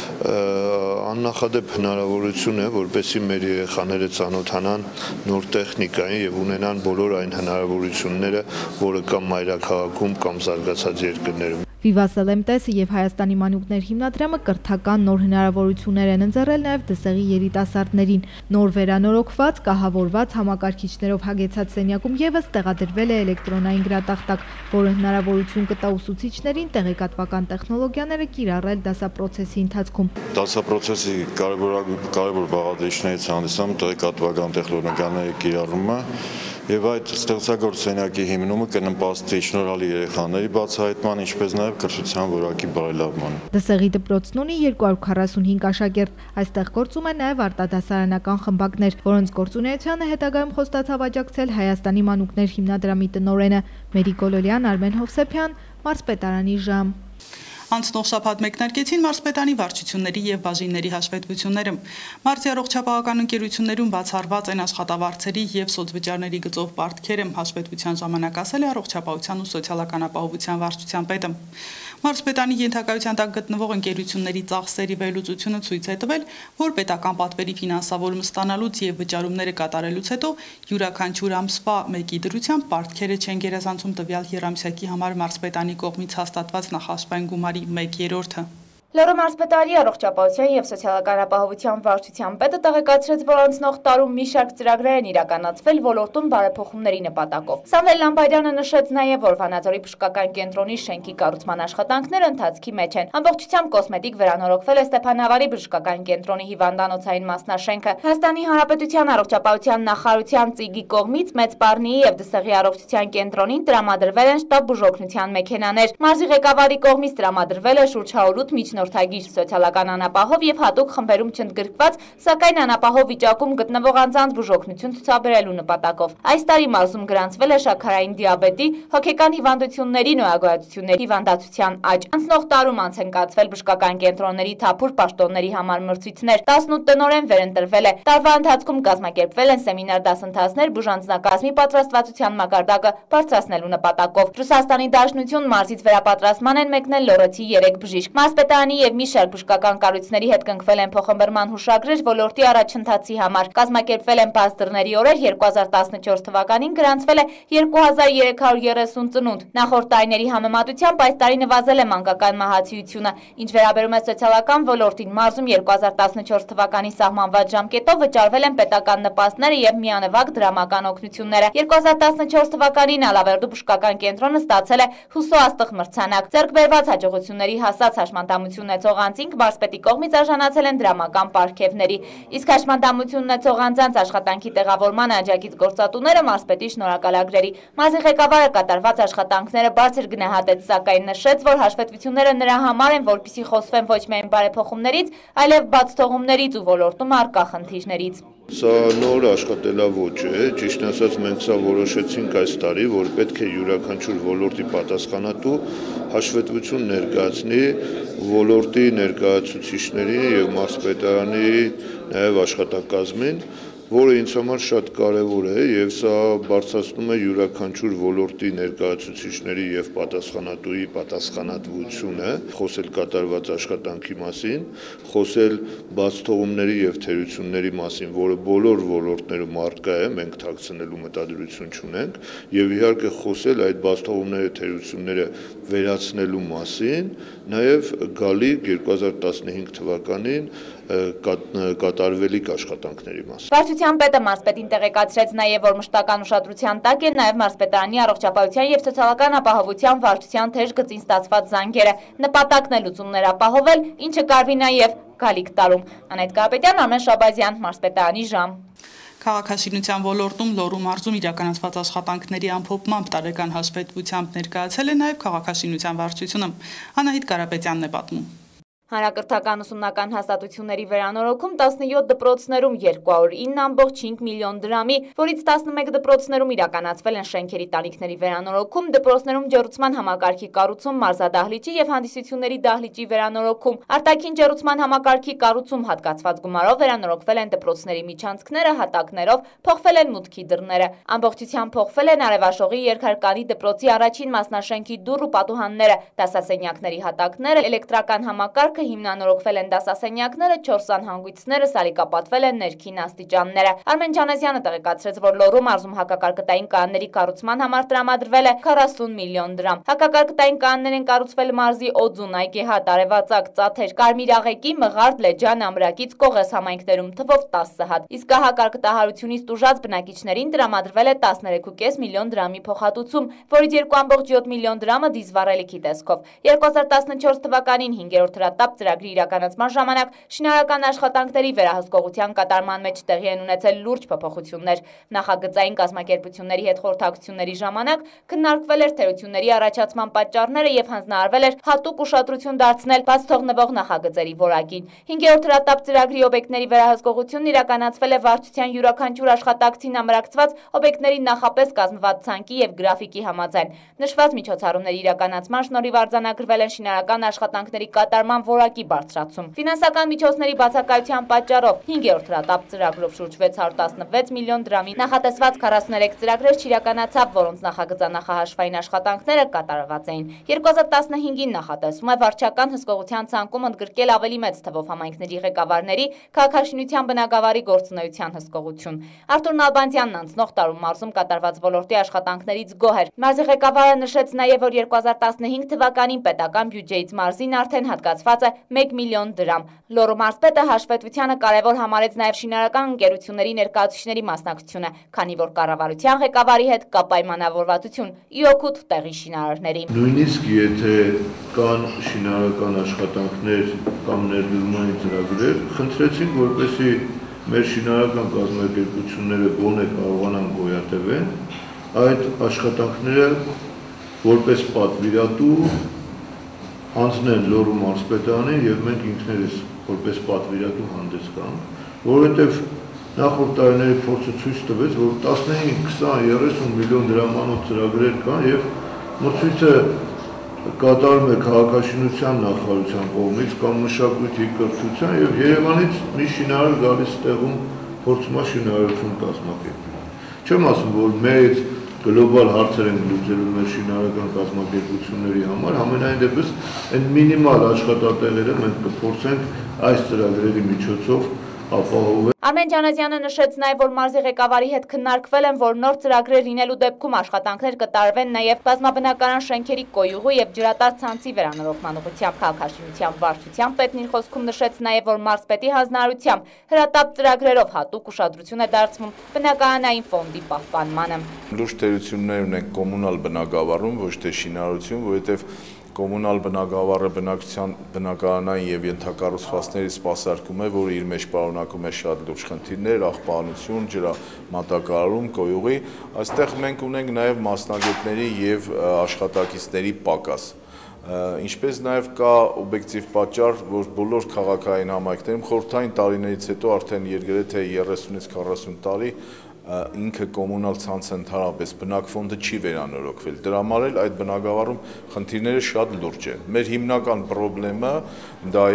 աննախադեպ հնարավորություն է, որպեսզի մեր երեխաները ծանոթանան նոր տեխնիկային եւ ունենան բոլոր այն հնարավորությունները, որը կա մայրաքաղաքում կամ զարգացած երկրներում։ Վիվասել MTS-ը եւ Հայաստանի մանուկներ հիմնադրամը կրթական նոր հնարավորություններ են ընձեռել նաեւ դսեղի երիտասարդներին։ Նոր վերանորոգված, կահավորված համակարգիչներով հագեցած սենյակում եւս տեղադրվել է էլեկտրոնային գրատախտակ, որը հնարավորություն կտա ուսուցիչներին տեղեկատվական տեխնոլոգիաները կիրառել դասապրոցեսի ընթացքում։ Դասապրոցեսի կարևոր բաղադրիչներից հանդիսանում տեղեկատվական տեխնոլոգիաների կիրառումը եւ այդ ստեղծագործ սենյակի հիմնումը կնպաստի շնորհալի երեխաների բացահայտման, ինչպես նաեւ կրթության որակի բարելավման։ Դսեղի դպրոցն ունի 245 աշակերտ։ Այստեղ գործում են նաեւ արտադասարանական խմբակներ, որոնց գործունեությանը հետագայում խոստացավ աջակցել Հայաստանի մանուկներ հիմնադրամի տնօրենը Մերի Գոլոլյան, Արմեն Հովսեփյան, մարզպետարանի ժամ։ Անցնող շաբաթ մեկնարկեցին մարզպետանի վարչությունների եւ բաժինների հաշվետվությունները։ Մարզի առողջապահական ընկերություններում բացառված են աշխատավարձերի եւ սոցվճարների գծով պարտքերը։ Հաշվետվության ժամանակ ասել է առողջապահության ու սոցիալական ապահովության վարչության պետը։ Մարզպետանի ենթակայության տակ գտնվող ընկերությունների ծախսերի վերլուծությունը ցույց է տվել, որ պետական պատվերի ֆինանսավորում ստանալուց եւ վճարումները կատարելուց հետո յուրաքանչյուր ամսվա մեկի դրությամբ պարտքերը չեն գերազանցում տվյալ եռամսյակի համար մարզպետանի կողմից հաստատված նախաշխային գումարի 1/3-ը։ Լոռու մարզպետարանի առողջապահության եւ սոցիալական ապահովության վարչության պետը տեղեկացրեց, որ անցնող տարում մի շարք ծրագրեր են իրականացվել ոլորտում բարեփոխումների նպատակով։ Սամվել Լամբարյանը նշեց նաեւ, որ Վանաձորի բժշկական կենտրոնի շենքի կառուցման աշխատանքները ընթացքի մեջ են։ Ամբողջությամբ կոսմետիկ վերանորոգվել է Ստեփանավարի բժշկական կենտրոնի հիվանդանոցային մասնաշենքը։ Հայաստանի Հանրապետության առողջապահության նախարարության ՑԻԳ-ի կողմից Մեծ Պարնիի եւ Դսեղի առողջության կենտրոնին տրամադրվել են շտաբ բուժօգնության մեքենաներ։ Մարզի ղեկավարի կողմից տրամադրվել է շուրջ 108 միջնորդագիր սոցիալական անապահով եւ հատուկ խմբերում չընդգրկված, սակայն անապահով վիճակում գտնվող անձանց բուժօգնություն ցուցաբերելու նպատակով։ Այս տարի մարզում գրանցվել է շաքարային դիաբետի, հոգեկան հիվանդությունների, նոյագոյացությունների հիվանդացության աճ։ Անցնող տարում անց են կացվել բժշկական կենտրոնների թափուր պաշտոնների համար մրցույթներ։ 18 տնօրեն վերընտրվել է։ Տարվա ընթացքում կազմակերպվել են սեմինար դասընթացներ բուժանձնակազմի պատրաստվածության մակարդակը բարձրացնելու նպատակով։ Ռուսաստանի Դաշնություն մարզից վերապատրաստման են մեկնել լոռեցի 3 բժիշկ։ Մարզպետարանի եւ մի շարք բժշկական կառույցների հետ կնքվել են փոխմբռնման հուշագրեր ոլորտի առաջընթացի համար։ Կազմակերպվել են բաց դռների օրեր, 2014 թվականին գրանցվել է 2330 ծնունդ։ Նախորդ տարիների համեմատությամբ այս տարի նվազել է մանկական մահացիությունը։ Ինչ վերաբերում է սոցիալական ոլորտին, մարզում 2014 թվականի սահմանված ժամկետով վճարվել են պետական նպաստները եւ միանվագ դրամական օգնությունները։ 2014 թվականին Ալավերդու բժշկական կենտրոնը ստացել է Հուսո Աստղ մրցանակ։ Ձեռք բերված հաջողությունների հասած հաշմանդամություն ունեցող անձինք մարզպետի կողմից արժանացել են դրամական պարգևների։ Իսկ հաշմանդամություն ունեցող անձանց աշխատանքի տեղավորման աջակից գործատուները մարզպետի շնորհակալագրերի։ Մարզի ղեկավարը կատարված աշխատանքները բարձր գնահատեց, սակայն նշեց, որ հաշվետվությունները նրա համար են, որպեսզի խոսվեն ոչ միայն բարեփոխումներից, այլև բաց թողումներից ու ոլորտում առկա խնդիրներից։ Սա նոր աշխատելավոճ է, ճիշտ ասած մենք սա որոշեցինք այս տարի, որ պետք է յուրաքանչյուր ոլորտի պատասխանատու հաշվետվություն ներկայացնի ոլորտի ներկայացուցիչներին եւ մարզպետարանի նաեւ աշխատակազմին, որը ինձ համար շատ կարևոր է եւ սա բարձրացնում է յուրաքանչյուր ոլորտի ներկայացուցիչների եւ պատասխանատուի պատասխանատվությունը, խոսել կատարված աշխատանքի մասին, խոսել բաց թողումների եւ թերությունների մասին, որը բոլոր ոլորտներում առկա է, մենք թաքցնելու մտադրություն չունենք եւ իհարկե խոսել այդ բաց թողումները, թերությունները վերացնելու մասին, նաև գալի 2015 թվականին կատարվելիք աշխատանքների մասին։ Վարչության պետը մարզպետին տեղեկացրեց նաև, որ մշտական ուշադրության տակ են նաև մարզպետարանի առողջապահության և սոցիալական ապահովության վարչության թեժ գծին ստացված զանգերը, նպատակն է լուծումներ ապահովել, ինչը կարվի նաև գալիք տարում։ Անահիտ Կարապետյան, Արմեն Շաբազյան, մարզպետարանի ժամ։ Քաղաքաշինության ոլորտում Լոռու մարզում իրականացված աշխատանքների ամփոփմամբ տարեկան հաշվետվությամբ ներկայացել է նաև քաղաքաշինության վարչությունը։ Անահիտ Կարապետյանն է պատմում։ Հանրակրթական ուսումնական հաստատությունների վերանորոգում 17 դպրոցներում 209,5 միլիոն դրամի, որից 11 դպրոցներում իրականացվել են շենքերի տանիքների վերանորոգում, դպրոցներում ջեռուցման համակարգի կառուցում, մարզադահլիճի և հանդիսությունների դահլիճի վերանորոգում, արտաքին ջեռուցման համակարգի կառուցում, հատկացված գումարով վերանորոգվել են դպրոցների միջանցքները, հատակներով փոխվել են մուտքի դռները։ Ամբողջությամբ փոխվել են Արևաշողի երկհարկանի դպրոցի առաջին մասնաշենքի դուռ ու պատուհանները, դասասենյակների հատակները, էլեկտրական համակարգ հիմնանորոգվել են դասասենյակները, 4 անհանգույցները, սալիկապատվել են ներքին աստիճանները։ Արմեն Ջանազյանը տեղեկացրեց, որ Լոռու մարզում հակակարգտային կանոնների կառուցման համար տրամադրվել է 40 միլիոն դրամ։ Հակակարգտային կանոններ են կառուցվել մարզի Օձուն, Այգեհատ, Արևածագ, Ծաթեր, Կարմիրաղեկի, Մղարդ, Լեջան, Ամրակից, Կողես համայնքներում թվով 10 հատ։ Իսկ հակակարգտահարությունից տուժած բնակիչներին տրամադրվել է 13,5 միլիոն դրամի փոխհատուցում, որից 2,7 միլիոն դրամը դիզվառելիքի տեսքով։ 2014 թվականին 5-րդ հրատապ ծրագրի իրականացման ժամանակ շինարարական աշխատանքների վերահսկողության կատարման մեջ տեղի են ունեցել լուրջ փոփոխություններ։ Նախագծային կազմակերպությունների հետ խորհրդակցությունների ժամանակ քննարկվել էր թերությունների առաջացման պատճառները եւ հանձնարարվել էր հատուկ ուշադրություն դարձնել բաց թողնվող նախագծերի որակին։ 5-րդ հրատապ ծրագրի օբյեկտների վերահսկողությունն իրականացվել է վարչության յուրաքանչյուր աշխատակցին ամրացված օբյեկտների նախապես կազմված ցանկի եւ գրաֆիկի համաձայն։ Նշված միջոցառումների իրականացման շնորհիվ արձանագրվել են շինարարական աշխատանքների կատարման որակի բարձրացում։ Ֆինանսական միջոցների բացակայության պատճառով 5-րդ հրատապ ծրագրով շուրջ 616 միլիոն դրամի նախատեսված 43 ծրագրեր չիրականացավ, որոնց նախագծանախահաշվային աշխատանքները կատարված էին։ 2015-ին նախատեսվում է վարչական հսկողության ցանկում ընդգրկել ավելի մեծ թվով համայնքների ղեկավարների քաղաքաշինության բնագավառի գործունեության հսկողություն։ Արթուր Նալբանդյանն անցնող տարում մարզում կատարված ոլորտի աշխատանքներից գոհ էր։ Մարզի ղեկավարը նշեց նաև, որ 2015 թվականին պետական բյուջեից մարզին արդեն հատկացված է 1 միլիոն դրամ։ Լոռու մարզպետը հաշվետվությանը կարևոր համարեց նաև շինարարական ընկերությունների ներկայացուցիչների մասնակցությունը, քանի որ կառավարության ղեկավարի հետ կա պայմանավորվածություն ի օգուտ տեղի շինարարների։ Նույնիսկ եթե կան շինարարական աշխատանքներ կամ ներդրումային ծրագրեր, խնդրեցինք, որպեսզի մեր շինարարական կազմակերպությունները գոնե կարողանան գոյատևեն այդ աշխատանքները որպես պատվիրատու անցնեն Լոռու մարզպետարանին եւ մենք ինքներս որպես պատվիրատու հանդես գանք, որովհետեւ նախորդ տարիների փորձը ցույց տվեց, որ 15, 20, 30 միլիոն դրամանոց ծրագրեր կան եւ մրցույթը կատարում է քաղաքաշինության նախարարության կողմից կամ մշակույթի կրթության եւ Երևանից մի շինարար գալիս տեղում փորձում է շինարարություն կազմակերպել։ Չեմ ասում, որ մեծ գլոբալ հարցեր են լուծելու մեր շինարարական կազմակերպությունների համար, համենայն դեպս այն մինիմալ աշխատատեղերը մենք կփորձենք այս ծրագրերի միջոցով ապահովել։ Արմեն Ջանազյանը նշեց նաև, որ մարզի ղեկավարի հետ քննարկվել են, որ նոր ծրագրեր լինելու դեպքում աշխատանքներ կատարվեն նաև բազմաբնակարան շենքերի կոյուղու եւ ջրատար ցանցի վերանորոգման ուղղությամբ քաղաքաշինության վարչության պետն իր խոսքում նշեց նաև, որ մարզպետի հանձնարարությամբ հրատապ ծրագրերով հատուկ ուշադրություն է դարձվում բնակարանային ֆոնդի պահպանմանը։ Լուրջ թերություններ ունենք կոմունալ բնակավարում, ոչ թե շինարարություն, որովհետև կոմունալ բնակավարը բնակարանային եւ ենթակառուցվածքների սպասարկում է, որը իր մեջ պարունակում է շատ լուրջ խնդիրներ, աղբանություն, ջրամատակարարում, կոյուղի։ Այստեղ մենք ունենք նաեւ մասնագետների եւ աշխատակիցների պակաս։ Ինչպես նաև կա օբյեկտիվ պատճառ, որ բոլոր քաղաքային համայնքներում խորհրդային տարիներից հետո արդեն երգրեթե 30-ից 40 տարի ինքը կոմունալ ցանցը ընդհանրապես բնակֆոնդը չի վերանորոգվել։ Դրա համար էլ այդ բնակավարում խնդիրները շատ լուրջ են։ Մեր հիմնական խնդրեմը դա է։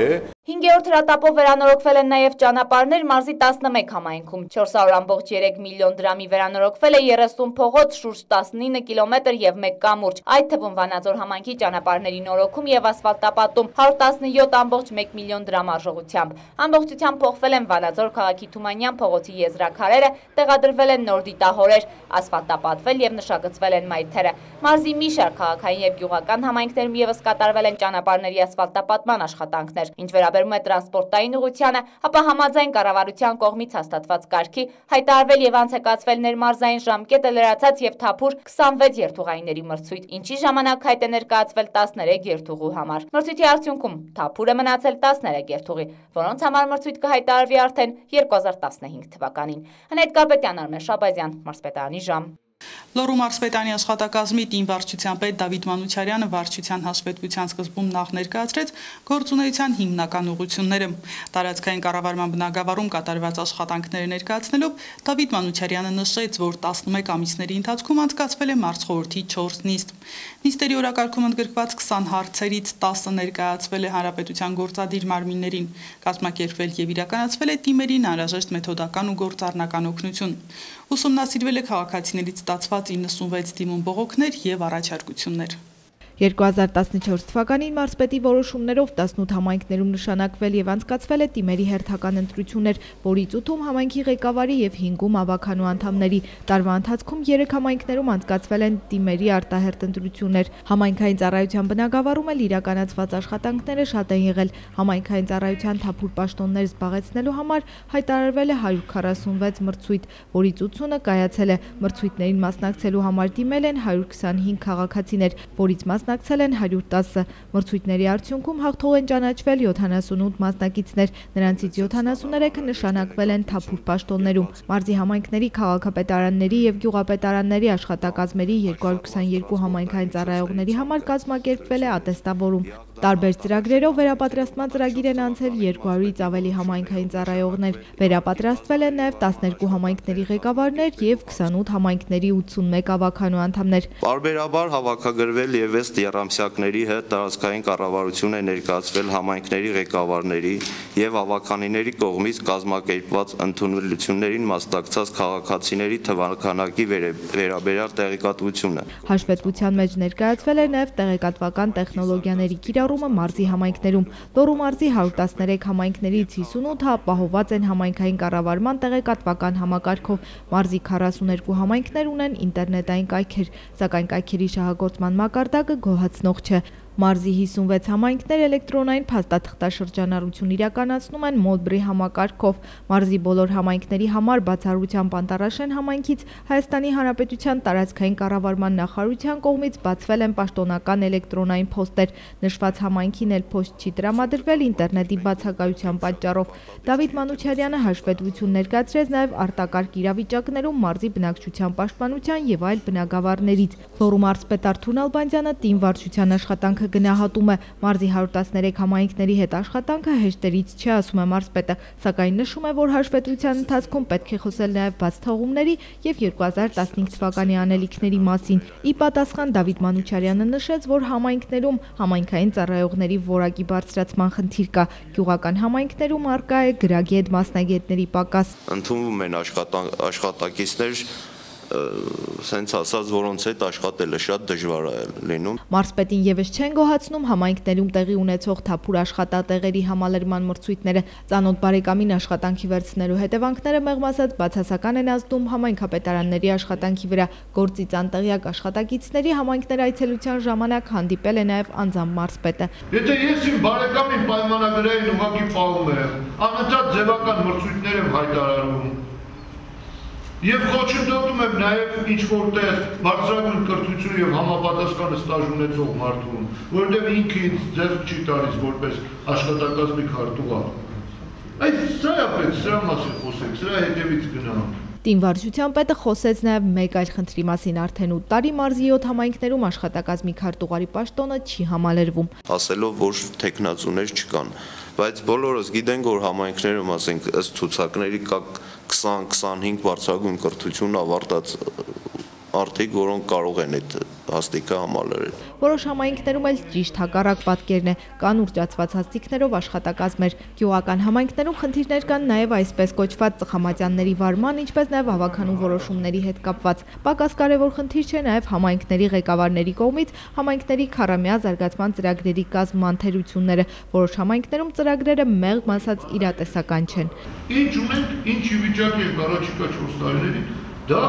5-րդ հրատապով վերանորոգվել են նաև ճանապարհներ մարզի 11 համայնքում, 400.3 միլիոն դրամի վերանորոգվել է 30 փողոց, շուրջ 19 կիլոմետր եւ 1 կամուրջ, այդ թվում Վանաձոր համայնքի ճանապարհների նորոգում եւ ասֆալտապատում 117.1 միլիոն դրամ արժողությամբ։ Ամբողջությամբ փոխվել են Վանաձոր քաղաքի Թումանյան փողոցի եզրաքարերը, տեղադրվել են նոր դիտահորեր, ասֆալտապատվել եւ նշագծվել են մայթերը։ Մարզի մի շարք քաղաքային եւ գյուղական համայնքներում եւս կատարվել են ճանապարհների ասֆալտապատման աշխատանքներ։ Ինչ վերաբերում է տրանսպորտային ուղղությանը, ապա համաձայն կառավարության կողմից հաստատված կարգի հայտարարվել եւ անցկացվել ներմարզային ժամկետը լրացած եւ թափուր 26 երթուղայինների մրցույթ, ինչի ժամանակ հայտ է ներկայացվել 13 երթուղու համար։ Մրցույթի արդյունքում թափուր է մնացել 13 երթուղի, որոնց համար մրցույթ կհայտարարվի արդեն 2015 թվականին։ Հնետ Կարպետյան, Արմեն Շաբազյան, Մարզպետարանի ժամ։ Լոռու մարզպետանի աշխատակազմի տին վարչության պետ Դավիթ Մանուչարյանը վարչության հաշվետվության սկզբում նախ ներկայացրեց գործունեության հիմնական ուղղությունները։ Տարածքային կառավարման բնագավառում կատարված աշխատանքները ներկայացնելով Դավիթ Մանուչարյանը նշեց, որ 11 ամիսների ընթացքում անցկացվել է մարզխորհրդի 4 նիստ։ Նիստերի օրակարգում ընդգրկված 20 հարցերից 10-ը ներկայացվել է հանրապետության գործադիր մարմիններին, կազմակերպվել եւ իրականացվել է թիմերին անհրաժեշտ մեթոդական ու գործառնական օգնություն։ Ուսումնասիրվել է քաղաքացիներից ստացված 96 դիմում բողոքներ եւ առաջարկություններ։ 2014 թվականին մարզպետի որոշումներով 18 համայնքներում նշանակվել եւ անցկացվել է թիմերի հերթական ընտրություններ, որից 8-ում համայնքի ղեկավարի եւ 5-ում ավականու անդամների։ Տարվա ընթացքում 3 համայնքներում անցկացվել են թիմերի արտահերթ ընտրություններ։ Համայնքային ծառայության բնագավառում էլ իրականացված աշխատանքները շատ են եղել։ Համայնքային ծառայության թափուր պաշտոններ զբաղեցնելու համար հայտարարվել է 146 մրցույթ, որից 80-ը կայացել է։ Մրցույթներին մասնակցելու համար դիմել են 125 քաղաքացիներ, որից մասնակցել են 110-ը։ Մրցույթների արդյունքում հաղթող են ճանաչվել 78 մասնակիցներ, նրանցից 73-ը նշանակվել են թափուր պաշտոններում։ Մարզի համայնքների քաղաքապետարանների եւ գյուղապետարանների աշխատակազմերի 222 համայնքային ծառայողների համար կազմակերպվել է ատեստավորում։ Տարբեր ծրագրերով վերապատրաստման ծրագիր են անցել 200-ից ավելի համայնքային ծառայողներ։ Վերապատրաստվել են նաև 12 համայնքների ղեկավարներ եւ 28 համայնքների 81 ավականու անդամներ։ Բարբերաբար հավաքագրվել եւ 6 եռամսյակների հետ տարածքային կառավարություն է ներկայացվել համայնքների ղեկավարների եւ ավականիների կողմից կազմակերպված ընդունելություններին մասնակցած քաղաքացիների թվականակի վերաբերյալ տեղեկատվությունը։ Հաշվետվության մեջ ներկայացվել է նաև տեղեկատվական տեխնոլոգիաների կիրառումը մարզի համայնքներում։ Լոռու մարզի 113 համայնքներից 58-ը ապահովված են համայնքային կառավարման տեղեկատվական համակարգով։ Մարզի 42 համայնքներ ունեն ինտերնետային կայքեր, սակայն կայքերի շահագործման մակարդակը գոհացնող չէ։ Մարզի 56 համայնքներ էլեկտրոնային փաստաթղթաշրջանառություն իրականացնում են Մոդբրի համակարգով։ Մարզի բոլոր համայնքների համար բացառությամբ Անտարաշեն համայնքից Հայաստանի Հանրապետության տարածքային կառավարման նախարարության կողմից բացվել են պաշտոնական էլեկտրոնային փոստեր։ Նշված համայնքին էլ փոստ չի տրամադրվել ինտերնետի բացակայության պատճառով։ Դավիթ Մանուչարյանը հաշվետվություն ներկայացրեց նաև արտակարգ իրավիճակներում մարզի բնակչության պաշտպանության եւ այլ բնագավառներից։ Լոռու մարզպետ Արթուր Նալբանդյանը տին վարչության աշխատանքը գնահատում է։ Մարզի 113 համայնքների հետ աշխատանքը հեշտերից չէ, ասում է մարզպետը, սակայն նշում է, որ հաշվետվության ընթացքում պետք է խոսել նաև բաց թողումների եւ 2015 թվականի անելիքների մասին։ Ի պատասխան Դավիթ Մանուչարյանը նշեց, որ համայնքներում համայնքային ծառայողների որակի բարձրացման խնդիր կա։ Գյուղական համայնքներում առկա է գրագետ մասնագետների պակաս։ Ընդունվում են աշխատակիցներ սենց ասած, որոնց հետ աշխատելը շատ դժվար է լինում։ Մարզպետին եւս չեն գոհացնում համայնքներում տեղի ունեցող թափուր աշխատատեղերի համալրման մրցույթները։ Ծանոթ բարեկամին աշխատանքի վերցնելու հետևանքները մեղմ ասած բացասական են ազդում համայնքապետարանների աշխատանքի վրա։ Գործից անտեղյակ աշխատակիցների համայնքներ այցելության ժամանակ հանդիպել է նաեւ անձամբ մարզպետը։ Եթե ես իմ բարեկամին պայմանագրային ուղղակի պահում եմ, անընդհատ ձևական մրցույթներ եմ հայտարարում։ Եվ խոչընդոտում եմ նաև ինչ-որտեղ բարձրագույն կրթություն եւ համապատասխան ստաժ ունեցող մարդուն, որովհետեւ ինքը ինձ ձեռք չի տալիս որպես աշխատակազմի քարտուղար։ Այդ սա է պետք, սրա մասին խոսենք, սրա հետևից գնանք։ Տին վարչության պետը խոսեց նաև մեկ այլ խնդրի մասին, արդեն 8 տարի մարզի 7 համայնքներում աշխատակազմի քարտուղարի պաշտոնը չի համալրվում։ Ասելով, որ տեխնացուներ չկան, բայց բոլորս գիտենք, որ համայնքներում, ասենք, ըստ ցուցակների կա 20-25 բարձրագույն կրթություն ավարտած մարդիկ, որոնք կարող են այդ հաստիկը համալրել։ Որոշ համայնքներում էլ ճիշտ հակառակ պատկերն է, կան ուռճացված հաստիկներով աշխատակազմեր։ Գյուղական համայնքներում խնդիրներ կան նաև այսպես կոչված ծխամատյանների վարման, ինչպես նաև հավաքանու որոշումների հետ կապված։ Պակաս կարևոր խնդիր չէ նաև համայնքների ղեկավարների կողմից համայնքների քառամյա զարգացման ծրագրերի կազմման թերությունները։ Որոշ համայնքներում ծրագրերը մեղմ ասած իրատեսական չեն։ Ինչ ունենք, ինչի վիճակի ենք առաջիկա 4 տարիներին, դա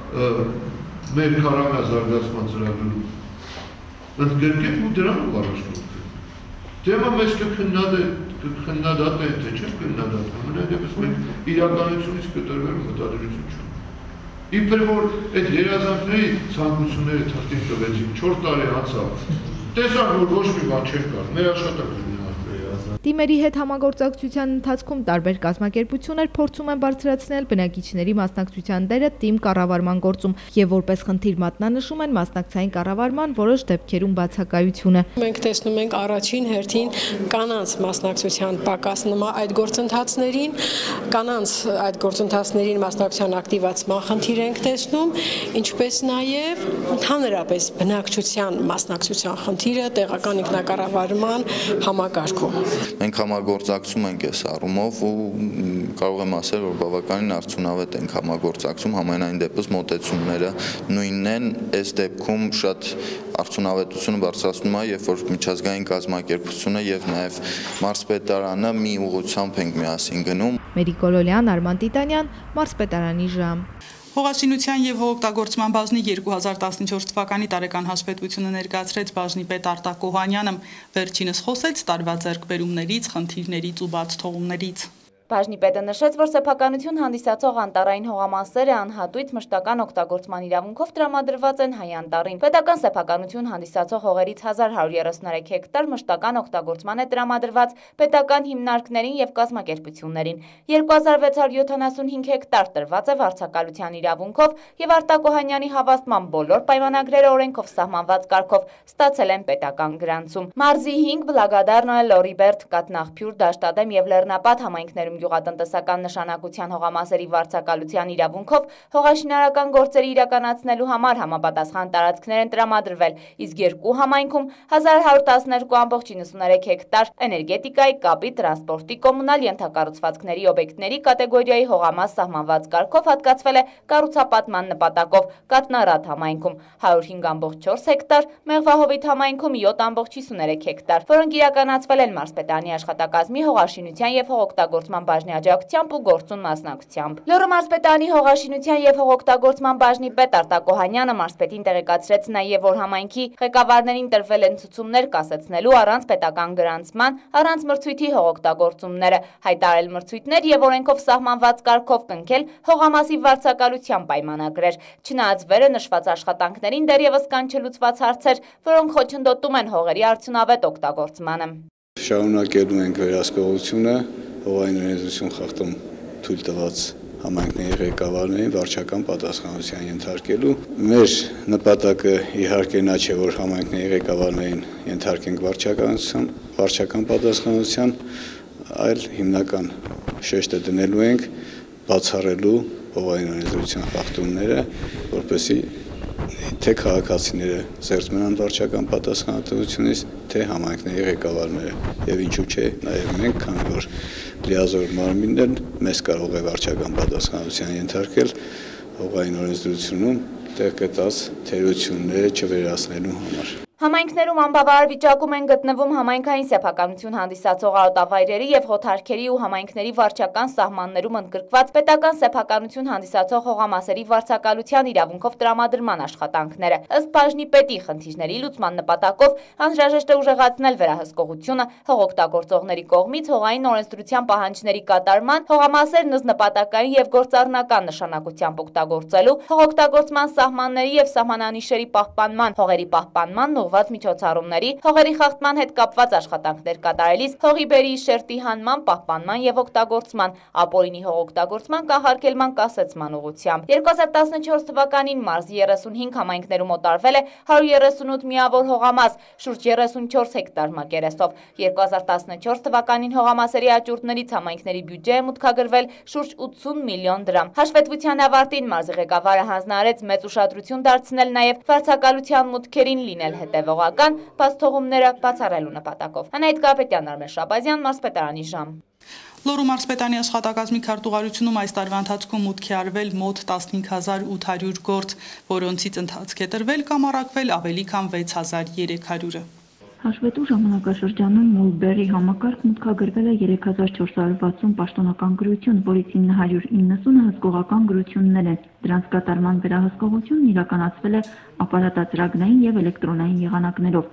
մեր քառամյա զարգացման ծրագրում ընդգրկենք ու դրանով առաջ կողմենք։ Դեմը մեզ կքննադատեն, թե չեմ քննադատում, ամենայնիվս մենք իրականությունից կտրվելու մտադրություն չունենք։ Իբր որ այդ երազանքների ցանկությունները թղթին տվեցին 4 տարի անցավ, տեսանք որ ոչ մի բան չէր կար, մեր աշխատանքը Թիմերի հետ համագործակցության ընթացքում տարբեր կազմակերպություններ փորձում են բարձրացնել բնակիչների մասնակցության դերը թիմ կառավարման գործում եւ որպես խնդիր մատնանշում են մասնակցային կառավարման որոշ դեպքերում բացակայությունը։ Մենք տեսնում ենք առաջին հերթին կանանց մասնակցության պակաս այդ գործընթացներին, կանանց այդ գործընթացներին մասնակցության ակտիվացման խնդիր ենք տեսնում, ինչպես նաեւ ընդհանրապես բնակչության մասնակցության խնդիրը տեղական ինքնակառավարման համակարգում։ Մենք համագործակցում ենք այս առումով ու կարող եմ ասել, որ բավականին արդյունավետ ենք համագործակցում, համենայն դեպս մոտեցումները նույնն են, այս դեպքում շատ արդյունավետությունը բարձրացնում է, երբ որ միջազգային կազմակերպությունը եւ նաեւ մարզպետարանը մի ուղղությամբ ենք միասին գնում։ Մերի Կոլոլյան, Արման Տիտանյան, մարզպետարանի ժամ։ Հողաշինության եւ հողօգտագործման բաժնի 2014 թվականի տարեկան հաշվետվությունը ներկայացրեց բաժնի պետ Արտակ Օհանյանը, վերջինս խոսեց տարվա ձեռքբերումներից, խնդիրներից ու բաց թողումներից։ Բաժնի պետը նշեց, որ սեփականություն հանդիսացող անտառային հողամասերը անհատույց մշտական օգտագործման իրավունքով տրամադրված են հայ անտառին։ Պետական սեփականություն հանդիսացող հողերից 1133 հեկտար մշտական օգտագործման է տրամադրված պետական հիմնարկներին եւ կազմակերպություններին։ 2675 հեկտար տրված է վարձակալության իրավունքով եւ Արտակ Օհանյանի հավաստման բոլոր պայմանագրերը օրենքով սահմանված կարգով ստացել են պետական գրանցում։ Մարզի 5 Բլագադար Նոել Լորիբերտ, Կատնախփյուր, Դաշտադեմ եւ Լեռնապատ համայնքներում գյուղատնտեսական նշանակության հողամասերի վարձակալության իրավունքով հողաշինարական գործերի իրականացնելու համար համապատասխան տարածքներ են տրամադրվել, իսկ երկու համայնքում 1112.93 հեկտար էներգետիկայի, կապի, տրանսպորտի, կոմունալ ենթակառուցվածքների օբյեկտների կատեգորիայի հողամաս սահմանված կարգով հատկացվել է կառուցապատման նպատակով Կատնարատ համայնքում 105.4 հեկտար, Մեղվահովիտ համայնքում 7.53 հեկտար, որոնք իրականացվել են մարզպետարանի աշխատակազմի հողաշինության եւ հողօգտագործման բաժնի աջակցությամբ ու գործուն մասնակցությամբ։ Լոռու մարզպետարանի հողաշինության եւ հողօգտագործման բաժնի պետ Արտակ Օհանյանը մարզպետին տեղեկացրեց նաեւ, որ համայնքի ղեկավարներին տրվել են ցուցումներ կասեցնելու առանց պետական գրանցման, առանց մրցույթի հողօգտագործումները, հայտարարել մրցույթներ եւ օրենքով սահմանված կարգով կնքել հողամասի վարձակալության պայմանագրեր։ Չնայած վերը նշված աշխատանքներին դեռևս կան չլուծված հարցեր, որոնք խոչընդոտում են հողերի արդյունավետ օգտագործմանը։ Շարունակելու ենք վերահսկողությունը հողային օրենսդրություն խախտում թույլ տված համայնքների ղեկավարներին վարչական պատասխանատվության ենթարկելու։ Մեր նպատակը իհարկե նա չէ, որ համայնքների ղեկավարներին ենթարկենք վարչական պատասխանատվության, այլ հիմնական շեշտը դնելու ենք բացառելու հողային օրենսդրության խախտումները, որպեսզի թե քաղաքացիները զերծ մնան վարչական պատասխանատվությունից, թե համայնքների ղեկավարները եւ ինչու՞ չէ, նաեւ մենք, քանի որ լիազոր մարմինն մեզ կարող է վարչական պատասխանատվության ենթարկել հողային օրենսդրությունում տեղ գտած թերությունները չվերացնելու համար։ Համայնքներում անբավարար վիճակում են գտնվում համայնքային սեփականություն հանդիսացող արոտավայրերի եւ հոթարքերի ու համայնքների վարչական սահմաններում ընդգրկված պետական սեփականություն հանդիսացող հողամասերի վարձակալության իրավունքով տրամադրման աշխատանքները։ Ըստ բաժնի պետի խնդիրների լուծման նպատակով անհրաժեշտ է ուժեղացնել վերահսկողությունը հողօգտագործողների կողմից հողային օրենսդրության պահանջների կատարման, հողամասերն ըստ նպատակային եւ գործառնական նշանակությամբ օգտագործելու, հողօգտագործման սահմանների եւ սահմանանիշերի պահպանման, հողերի պահպանման ուղղված միջոցառումների, հողերի խախտման հետ կապված աշխատանքներ կատարելիս, հողի բերի շերտի հանման, պահպանման եւ օգտագործման, ապօրինի հողօգտագործման կանխարգելման կասեցման ուղղությամբ։ 2014 թվականին մարզի 35 համայնքներում օտարվել է 138 միավոր հողամաս, շուրջ 34 հեկտար մակերեսով։ 2014 թվականին հողամասերի աճուրդներից համայնքների բյուջե է մուտքագրվել շուրջ 80 միլիոն դրամ։ Հաշվետվության ավարտին մարզի ղեկավարը հանձնարարեց մեծ ուշադրություն դարձնել նաև վարձակալության մուտքերին լինել հետևողական, բաց թողումները բացառելու նպատակով։ Անահիտ Կարապետյան, Արմեն Շաբազյան, մարզպետարանի ժամ։ Լոռու մարզպետանի աշխատակազմի քարտուղարությունում այս տարվա ընթացքում մուտքի արվել մոտ 15800 գործ, որոնցից ընթացք է տրվել կամ առաքվել ավելի քան 6300-ը։ Հաշվետու ժամանակաշրջանում Մոլբերի համակարգ մուտքագրվել է 3460 պաշտոնական գրություն, որից 990-ը հսկողական գրություններ են։ Դրանց կատարման վերահսկողությունն իրականացվել է ապարատածրագրային եւ էլեկտրոնային եղանակներով։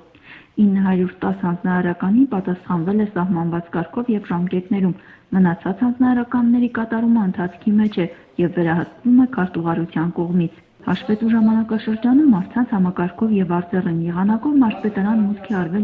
910 հանձնարարականի պատասխանվել է սահմանված կարգով եւ ժամկետներում, մնացած հանձնարարականների կատարումը ընթացքի մեջ է եւ վերահսկվում է քարտուղարության կողմից։ Հաշվետու ժամանակաշրջանում մարդկանց համակարգով եւ արձեռն եղանակով մարզպետարան մուտքի արվել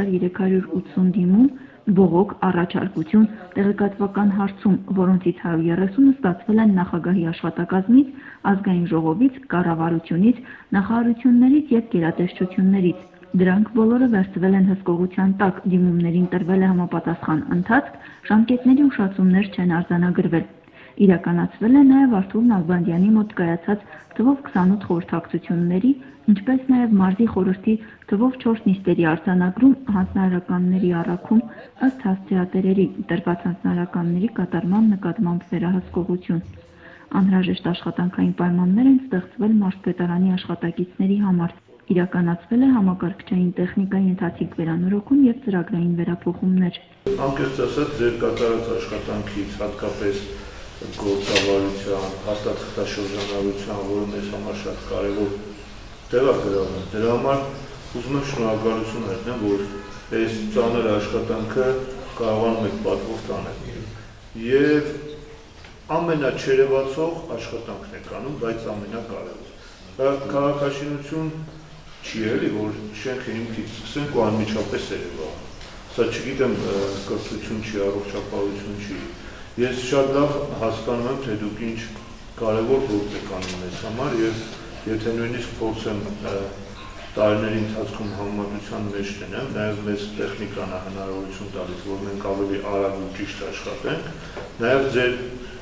2380 դիմում, բողոք, առաջարկություն, տեղեկատվական հարցում, որոնցից 130-ը ստացվել են նախագահի աշխատակազմից, ազգային ժողովից, կառավարությունից, նախարարություններից եւ գերատեսչություններից։ Դրանք բոլորը վերցվել են հսկողության տակ, դիմումներին տրվել է համապատասխան ընթացք, ժամկետների ուշացումներ չեն արձանագրվել։ Իրականացվել է նաև Արթուր Նալբանդյանի մոտ կայացած թվով 28 խորհրդակցությունների, ինչպես նաև մարզի խորհրդի թվով 4 նիստերի արձանագրում, հանձնարարականների առաքում ըստ հասցեատերերի, տրված հանձնարարականների կատարման նկատմամբ վերահսկողություն։ Անհրաժեշտ աշխատանքային պայմաններ են ստեղծվել մարզպետարանի աշխատակիցների համար։ Իրականացվել է համակարգչային տեխնիկայի ընթացիկ վերանորոգում եւ ծրագրային վերափոխումներ։ Անկեղծ ասած, ձեր կատարած աշխատանքից, հատկապես գործավարության, հաստատաշրջանառության, որը մեզ համար շատ կարևոր տեղ է գրավում։ Դրա համար ուզում եմ շնորհակալություն հայտնել, որ այս ծանր աշխատանքը կարողանում եք պատվով տանել։ Եվ ամենաչերևացող աշխատանքն եք անում, բայց ամենակարևոր։ Քաղաքաշինություն չի էլի, որ շենքը հիմքից սկսենք ու անմիջապես երևա։ Սա չգիտեմ, կրթություն չի, առողջապահություն չի։ Ես շատ լավ հասկանում եմ, թե դուք ինչ կարևոր գործ եք անում մեզ համար եւ եթե նույնիսկ փորձեմ տարիների ընթացքում համեմատության մեջ դնեմ, նաեւ մեզ տեխնիկան է հնարավորություն տալիս, որ մենք ավելի արագ ու ճիշտ աշխատենք, նաեւ ձեր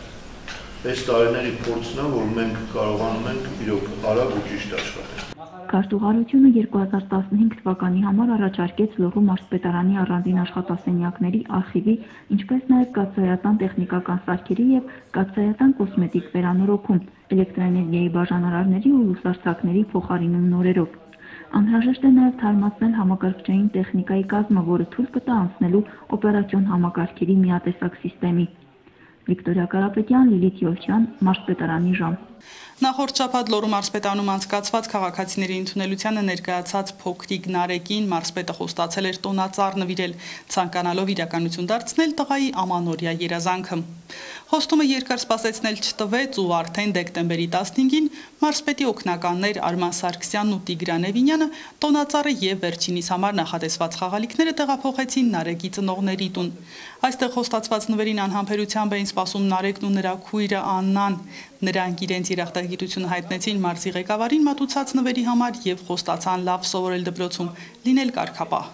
այս տարիների փորձն է, որ մենք կարողանում ենք իրոք արագ ու ճիշտ աշխատենք։ Քարտուղարությունը 2015 թվականի համար առաջարկեց Լոռու մարզպետարանի առանձին աշխատասենյակների արխիվի, ինչպես նաև կաթսայական տեխնիկական սարքերի եւ կաթսայական կոսմետիկ վերանորոգում, էլեկտրոէներգիայի բաժանարարների ու լուսարձակների փոխարինում նորերով։ Անհրաժեշտ է նաև թարմացնել համակարգչային տեխնիկայի կազմը, որը թույլ կտա անցնելու օպերացիոն համակարգերի միատեսակ սիստեմի։ Վիկտորիա Կարապետյան, Լիլիթ Յոլչյան, մարզպետարանի ժամ։ Նախորդ շաբաթ Լոռու մարզպետանում անցկացված քաղաքացիների ընդունելությանը ներկայացած փոքրիկ Նարեկին մարզպետը խոստացել էր տոնածառ նվիրել, ցանկանալով իրականություն դարձնել տղայի ամանորյա երազանքը։ Խոստումը երկար սպասեցնել չտվեց ու արդեն դեկտեմբերի 15-ին մարզպետի օգնականներ Արման Սարգսյանն ու Տիգրան Էվինյանը տոնածառը եւ վերջինիս համար նախատեսված խաղալիքները տեղափոխեցին Նարեկի ծնողների տուն։ Այստեղ խոստացված նվերին անհամբերությամբ էին սպասում Նարեկն ու նրա քույրը Աննան։ Նրանք իրենց երախտագիտությունը հայտնեցին մարզի ղեկավարին մատուցած նվերի համար եւ խոստացան լավ սովորել դպրոցում, լինել կարգապահ։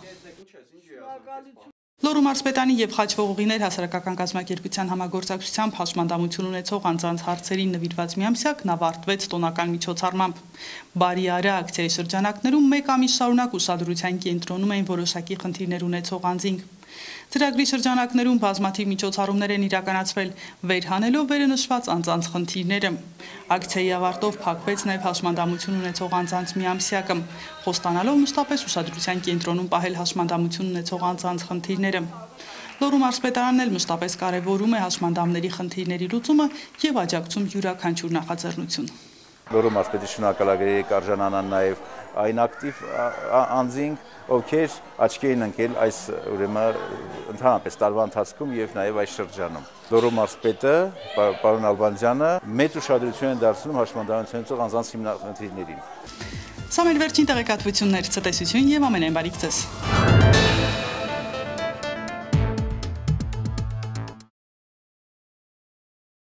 Լոռու մարզպետանի եւ Խաչվողուղիներ հասարակական կազմակերպության համագործակցությամբ հաշմանդամություն ունեցող անձանց հարցերին նվիրված միամսյակն ավարտվեց տոնական միջոցառմամբ։ Բարի արա ակցիայի շրջանակներում մեկ ամիս շարունակ ուշադրության կենտրոնում էին որոշակի խնդիրներ ունեցող անձինք։ Ծրագրի շրջանակներում բազմաթիվ միջոցառումներ են իրականացվել, վերհանելով վերը նշված անձանց խնդիրները։ Ակցիայի ավարտով փակվեց նաև հաշմանդամություն ունեցող անձանց միամսյակը, խոստանալով մշտապես ուշադրության կենտրոնում պահել հաշմանդամություն ունեցող անձանց խնդիրները։ Լոռու մարզպետարանն էլ մշտապես կարևորում է հաշմանդամների խնդիրների լուծումը եւ աջակցում յուրաքանչյուր նախաձեռնություն։ Լոռու մարզպետի շնորհակալագրերի կարժանանան նաև այն ակտիվ անձինք, ովքեր աչքի են ընկել այս ուրեմն ընդհանրապես տարվա ընթացքում եւ նաեւ այս շրջանում։ Լոռու մարզպետը, պարոն Ալբանդյանը, մեծ ուշադրություն են դարձնում հաշմանդամություն ունեցող անձանց հիմնախնդիրներին։ Սա մեր վերջին տեղեկատվություններ, ցտեսություն եւ ամենայն բարիք ձեզ։